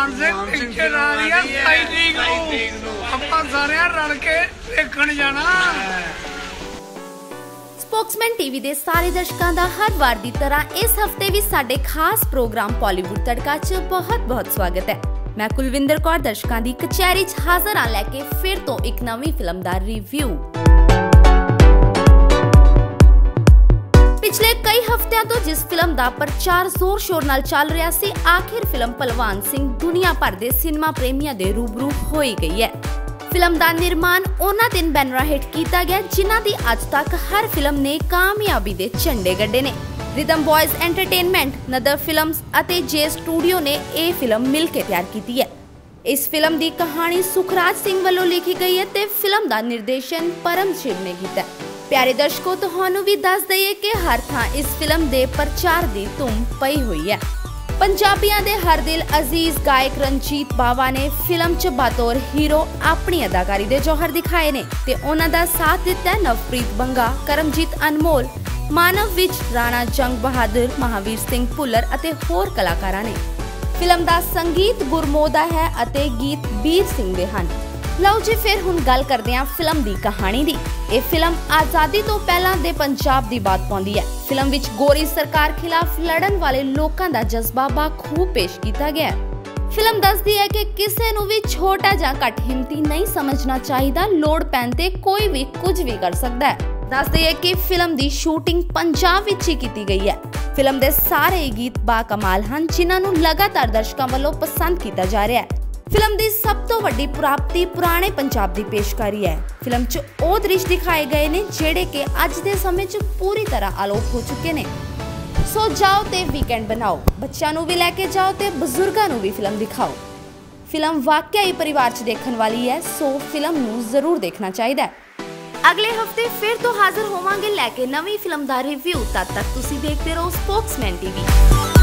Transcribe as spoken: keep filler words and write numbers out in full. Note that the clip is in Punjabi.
मानसिक पिक्चर आ रही है साइडिंग ਆਪਾਂ ਸਾਰਿਆਂ ਰਲ ਕੇ ਦੇਖਣ ਜਾਣਾ। स्पोक्समैन टीवी ਦੇ ਸਾਰੇ ਦਰਸ਼ਕਾਂ ਦਾ ਹਰ ਵਾਰ ਦੀ ਤਰ੍ਹਾਂ ਇਸ ਹਫਤੇ ਵੀ ਸਾਡੇ ਖਾਸ ਪ੍ਰੋਗਰਾਮ ਬਾਲੀਵੁੱਡ ਤੜਕਾ 'ਚ ਬਹੁਤ-ਬਹੁਤ ਸਵਾਗਤ ਹੈ। ਮੈਂ ਕੁਲਵਿੰਦਰ ਕੌਰ ਦਰਸ਼ਕਾਂ ਦੀ ਕਚਹਿਰੀ 'ਚ ਹਾਜ਼ਰ ਆ ਲੈ ਕੇ ਫਿਰ ਤੋਂ ਇੱਕ ਨਵੀਂ ਫਿਲਮ ਦਾ ਰਿਵਿਊ। ਪਿਛਲੇ ਕਈ ਹਫ਼ਤਿਆਂ ਤੋਂ ਜਿਸ ਫਿਲਮ ਦਾ ਪ੍ਰਚਾਰ ਜ਼ੋਰ ਸ਼ੋਰ ਨਾਲ ਚੱਲ ਰਿਹਾ ਸੀ, ਆਖਿਰ ਫਿਲਮ ਭਲਵਾਨ ਸਿੰਘ ਦੁਨੀਆ ਭਰ ਦੇ ਸਿਨੇਮਾ ਪ੍ਰੇਮੀਆਂ ਦੇ ਰੂਬਰੂ ਹੋਈ ਗਈ ਹੈ। ਫਿਲਮ ਦਾ ਨਿਰਮਾਣ ਉਹਨਾਂ ਤਿੰਨ ਬੈਨਰਾਂ ਹੇਠ ਕੀਤਾ ਗਿਆ ਜਿਨ੍ਹਾਂ ਦੀ ਅੱਜ ਤੱਕ ਹਰ ਫਿਲਮ ਨੇ ਕਾਮਯਾਬੀ ਦੇ ਝੰਡੇ ਗੱਡੇ ਨੇ। Rhythm boyz entertainment, Nadar films ਅਤੇ ਜੇ ਸਟੂਡੀਓ ਨੇ ਇਹ ਫਿਲਮ ਮਿਲ ਕੇ ਤਿਆਰ ਕੀਤੀ ਹੈ। ਇਸ ਫਿਲਮ ਦੀ ਕਹਾਣੀ ਸੁਖਰਾਜ ਸਿੰਘ ਵੱਲੋਂ ਲਿਖੀ ਗਈ ਹੈ ਤੇ ਫਿਲਮ ਦਾ ਨਿਰਦੇਸ਼ਨ ਪਰਮਸ਼ਿਵ ਨੇ ਕੀਤਾ ਹੈ। ਪਿਆਰੇ ਦਰਸ਼ਕੋ, ਤੁਹਾਨੂੰ ਵੀ ਦੱਸ ਦਈਏ ਕਿ ਹਰ ਥਾਂ ਇਸ ਫਿਲਮ ਦੇ ਪ੍ਰਚਾਰ ਦੀ ਧੂਮ ਪਈ ਹੋਈ ਹੈ। ਪੰਜਾਬੀਆਂ ਦੇ ਹਰ ਦਿਲ ਅਜ਼ੀਜ਼ ਗਾਇਕ ਰਣਜੀਤ ਬਾਵਾ ਨੇ ਫਿਲਮ 'ਚ ਬਤੌਰ ਹੀਰੋ ਆਪਣੀ ਅਦਾਕਾਰੀ ਦੇ ਜੌਹਰ ਦਿਖਾਏ ਨੇ ਤੇ ਉਹਨਾਂ ਦਾ ਸਾਥ ਦਿੱਤਾ ਨਵਪ੍ਰੀਤ ਬੰਗਾ, ਕਰਮਜੀਤ ਅਨਮੋਲ, ਮਾਨਵ ਵਿੱਚ ਰਾਣਾ ਜੰਗ ਬਹਾਦਰ, ਮਹਾਵੀਰ ਸਿੰਘ ਭੁੱਲਰ ਅਤੇ ਹੋਰ ਕਲਾਕਾਰਾਂ ਨੇ। ਫਿਲਮ ਦਾ ਸੰਗੀਤ ਗੁਰਮੋਹ ਦਾ ਹੈ ਅਤੇ ਗੀਤ ਬੀਰ ਸਿੰਘ ਦੇ ਹਨ। ਲਓ ਜੀ, ਫਿਰ ਹੁਣ ਗੱਲ ਕਰਦੇ ਹਾਂ ਫਿਲਮ ਦੀ ਕਹਾਣੀ ਦੀ। ਇਹ ਫਿਲਮ ਆਜ਼ਾਦੀ ਤੋਂ ਪਹਿਲਾਂ ਦੇ ਪੰਜਾਬ ਦੀ ਬਾਤ ਪਾਉਂਦੀ ਹੈ। ਫਿਲਮ ਵਿੱਚ ਗੋਰੀ ਸਰਕਾਰ ਖਿਲਾਫ ਲੜਨ ਵਾਲੇ ਲੋਕਾਂ ਦਾ ਜਜ਼ਬਾ ਬਾਖੂਬ ਪੇਸ਼ ਕੀਤਾ ਗਿਆ ਹੈ। ਫਿਲਮ ਦੱਸਦੀ ਹੈ ਕਿ ਕਿਸੇ ਨੂੰ ਵੀ ਛੋਟਾ ਜਾਂ ਘੱਟ ਹਿੰਮਤੀ ਨਹੀਂ ਸਮਝਣਾ ਚਾਹੀਦਾ, ਲੋੜ ਪੈਣ ਤੇ ਕੋਈ ਵੀ ਕੁਝ ਵੀ ਕਰ ਸਕਦਾ ਹੈ। ਦੱਸ ਦਈਏ ਕਿ ਫਿਲਮ ਦੀ ਸ਼ੂਟਿੰਗ ਪੰਜਾਬ ਵਿੱਚ ਹੀ ਕੀਤੀ ਗਈ ਹੈ। ਫਿਲਮ ਦੇ ਸਾਰੇ ਗੀਤ ਬਾ ਕਮਾਲ ਹਨ ਜਿਨ੍ਹਾਂ ਨੂੰ ਲਗਾਤਾਰ ਦਰਸ਼ਕਾਂ ਵੱਲੋਂ ਪਸੰਦ ਕੀਤਾ ਜਾ ਰਿਹਾ ਹੈ। ਫਿਲਮ ਦੀ ਸਭ ਤੋਂ ਵੱਡੀ ਪ੍ਰਾਪਤੀ ਪੁਰਾਣੇ ਪੰਜਾਬ ਦੀ ਪੇਸ਼ਕਾਰੀ ਹੈ। ਫਿਲਮ 'ਚ ਉਹ ਦ੍ਰਿਸ਼ ਦਿਖਾਏ ਗਏ ਨੇ ਜਿਹੜੇ ਕਿ ਅੱਜ ਦੇ ਸਮੇਂ 'ਚ ਪੂਰੀ ਤਰ੍ਹਾਂ ਅਲੋਪ ਹੋ ਚੁੱਕੇ ਨੇ। ਸੋ ਜਾਓ ਤੇ ਵੀਕਐਂਡ ਬਣਾਓ, ਬੱਚਿਆਂ ਨੂੰ ਵੀ ਲੈ ਕੇ ਜਾਓ ਤੇ ਬਜ਼ੁਰਗਾਂ ਨੂੰ ਵੀ ਫਿਲਮ ਦਿਖਾਓ। ਫਿਲਮ ਵਾਕਿਆ ਹੀ ਪਰਿਵਾਰ 'ਚ ਦੇਖਣ ਵਾਲੀ ਹੈ, ਸੋ ਫਿਲਮ ਨੂੰ ਜ਼ਰੂਰ ਦੇਖਣਾ ਚਾਹੀਦਾ ਹੈ। ਅਗਲੇ ਹਫਤੇ ਫਿਰ ਤੋਂ ਹਾਜ਼ਰ ਹੋਵਾਂਗੇ ਲੈ ਕੇ ਨਵੀਂ ਫਿਲਮ ਦਾ ਰਿਵਿਊ। ਤਦ ਤੱਕ ਤੁਸੀਂ ਦੇਖਦੇ ਰਹੋ ਸਪੋਕਸਮੈਨ ਟੀਵੀ।